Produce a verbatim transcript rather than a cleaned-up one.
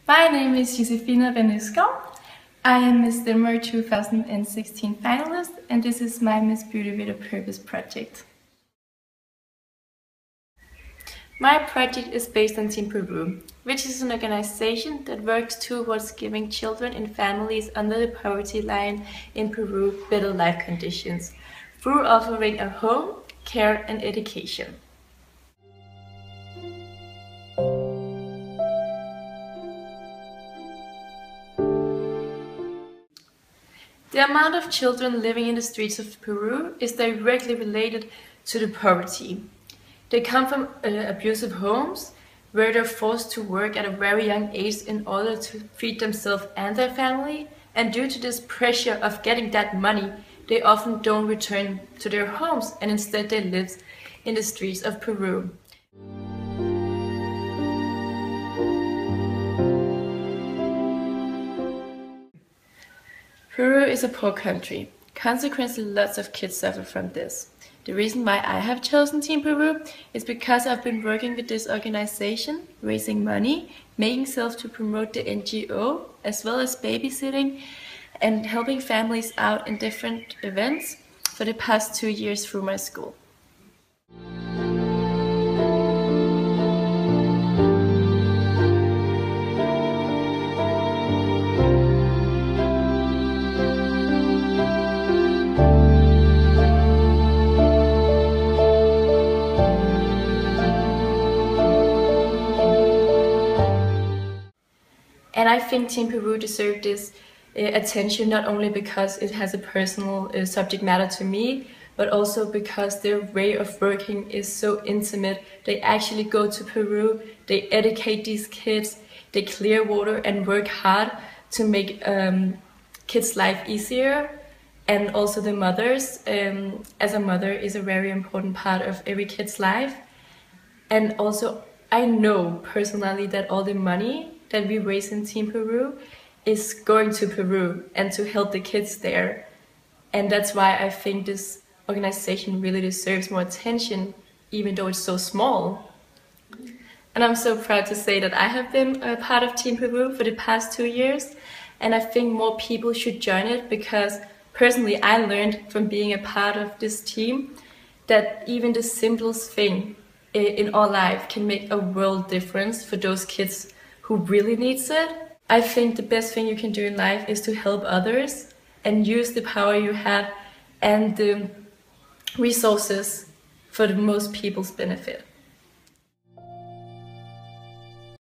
My name is Josefina Reneskov. I am Miss Denmark two thousand sixteen finalist, and this is my Miss Beauty with a Purpose project. My project is based on Team Peru, which is an organization that works towards giving children and families under the poverty line in Peru better life conditions through offering a home, care and education. The amount of children living in the streets of Peru is directly related to the poverty. They come from uh, abusive homes where they're forced to work at a very young age in order to feed themselves and their family, and due to this pressure of getting that money, they often don't return to their homes and instead they live in the streets of Peru. Peru is a poor country. Consequently, lots of kids suffer from this. The reason why I have chosen Team Peru is because I've been working with this organization, raising money, making sales to promote the N G O, as well as babysitting and helping families out in different events for the past two years through my school. And I think Team Peru deserves this uh, attention not only because it has a personal uh, subject matter to me, but also because their way of working is so intimate. They actually go to Peru, they educate these kids, they clear water and work hard to make um, kids' life easier. And also the mothers, um, as a mother, is a very important part of every kid's life. And also I know personally that all the money that we raise in Team Peru is going to Peru and to help the kids there. And that's why I think this organization really deserves more attention, even though it's so small. And I'm so proud to say that I have been a part of Team Peru for the past two years. And I think more people should join it because personally I learned from being a part of this team that even the simplest thing in our life can make a world difference for those kids who really needs it. I think the best thing you can do in life is to help others and use the power you have and the resources for the most people's benefit.